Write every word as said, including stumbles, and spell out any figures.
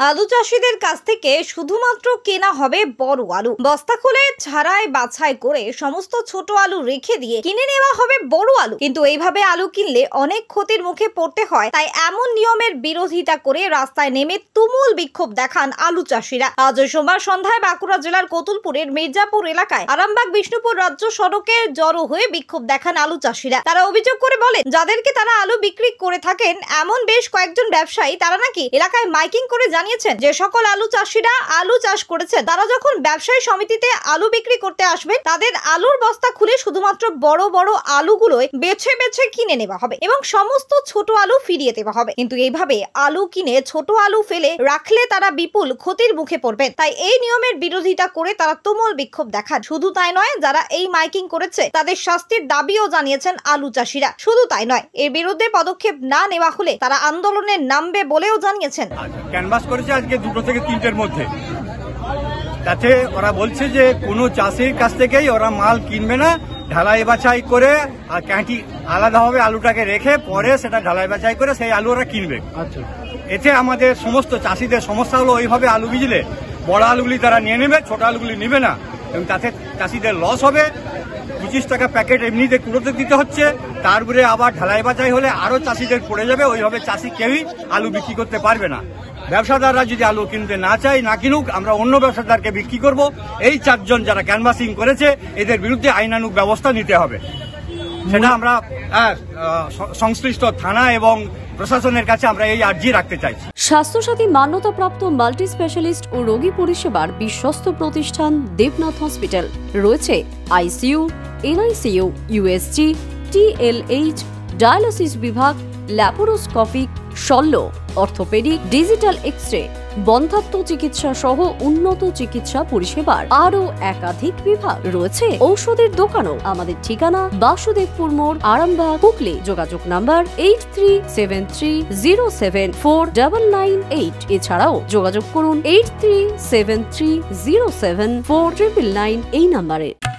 আলু চাষিদের কাছ থেকে শুধুমাত্র কেনা হবে বড় আলু। বস্তা খুলে ছাড়াই বাছাই করে সমস্ত ছোট আলু রেখে দিয়ে কিনে নেওয়া হবে বড় আলু। কিন্তু এইভাবে আলু কিনলে অনেক ক্ষতির মুখে পড়তে হয়। তাই এমন নিয়মের বিরোধিতা করে রাস্তায় নেমে তুমুল বিক্ষোভ দেখান আলু চাষিরা। আজ সোমবার সন্ধ্যায় বাঁকুড়া জেলার কতুলপুরের মির্জাপুর এলাকায় আরামবাগ বিষ্ণুপুর রাজ্য সড়কে জড়ো হয়ে বিক্ষোভ দেখান আলু চাষিরা। তারা অভিযোগ করে বলেন, যাদেরকে তারা আলু বিক্রি করে থাকেন এমন বেশ কয়েকজন ব্যবসায়ী তারা নাকি এলাকায় মাইকিং করে জানিয়েছেন যে সকল আলু চাষিরা আলু চাষ করেছেন তারা যখন ব্যবসায়ী সমিতিতে আলু বিক্রি করতে আসবেন তাদের আলুর বস্তা খুলে শুধুমাত্র বড় বড় আলুগুলোই বেছে বেছে কিনে নেওয়া হবে এবং সমস্ত ছোট আলু ফিরিয়ে দেওয়া হবে। কিন্তু এইভাবে আলু কিনে ছোট আলু ফেলে রাখলে তারা বিপুল ক্ষতির মুখে পড়বেন। তাই এই নিয়মের বিরোধিতা করে তারা তুমুল বিক্ষোভ দেখান। শুধু তাই নয়, যারা এই মাইকিং করেছে তাদের শাস্তির দাবিও জানিয়েছেন আলু চাষিরা। শুধু তাই নয়, এর বিরুদ্ধে পদক্ষেপ না নেওয়া হলে তারা আন্দোলনে নামবে বলেও জানিয়েছেন। ক্যানভাস করেছে আজকে দুটো থেকে তিনটের মধ্যে, তাতে ওরা বলছে যে কোনো চাষির কাছ থেকেই ওরা মাল কিনবে না, ঢালাই বাছাই করে আর ক্যাঁটি আলাদাভাবে আলুটাকে রেখে পরে সেটা ঢালাই বাছাই করে সেই আলু ওরা কিনবে। আচ্ছা, এতে আমাদের সমস্ত চাষিদের সমস্যা হলো ওইভাবে আলু বিজলে বড় আলুগুলি তারা নিয়ে নেবে, ছোট আলুগুলি নেবে না এবং তাতে চাষিদের লস হবে। পঁচিশ টাকা প্যাকেট এমনিতে কুড়োতে দিতে হচ্ছে, তারপরে আবার ঢালাই বাছাই হলে আরো চাষিদের পড়ে যাবে। ওইভাবে চাষি কেউই আলু বিক্রি করতে পারবে না। ব্যবসাদাররা যদি আলু কিনতে না চায় না কিনুক, আমরা অন্য ব্যবসাদারকে বিক্রি করব। এই চারজন যারা ক্যানভাসিং করেছে এদের বিরুদ্ধে আইনানুগ ব্যবস্থা নিতে হবে। সেটা আমরা সংশ্লিষ্ট থানা এবং প্রশাসনের কাছে আমরা এই আর্জি রাখতে চাইছি। স্বাস্থ্যসাথী মান্যতাপ্রাপ্ত মাল্টি স্পেশালিস্ট ও রোগী পরিষেবার বিশ্বস্ত প্রতিষ্ঠান দেবনাথ হসপিটাল। রয়েছে ICU, NICU, USG, TLH, dialysis বিভাগ, ল্যাপারোস্কোপিক, শল্য, অর্থোপেডিক, ডিজিটাল এক্স-রে, বন্ধ্যাত্ব চিকিৎসা সহ উন্নত চিকিৎসা পরিষেবার আরও একাধিক বিভাগ। রয়েছে ঔষধের দোকানও। আমাদের ঠিকানা বাসুদেবপুর মোড়, আরামবাগ, হুগলি। যোগাযোগ number eight three seven three zero seven four double nine eight. এছাড়াও যোগাযোগ করুন eight three seven three zero seven four triple nine এই নাম্বারে।